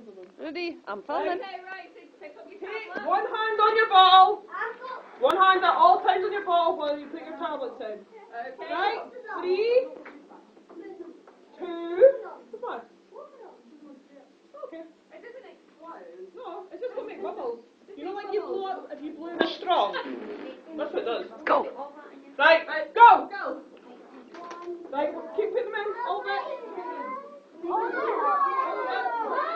Ready? I'm filming. Okay, right, so pick up your Take tablet. one hand on your ball. One hand at all times on your ball while you put your tablets in. Okay. Right? 3, 2, come on. Okay. It doesn't explode. No, it's just going to make bubbles. You know like you blow up, if you blow in a straw? That's what it does. Go. Right, go! Go. Right, keep putting them in, all of it. All of it.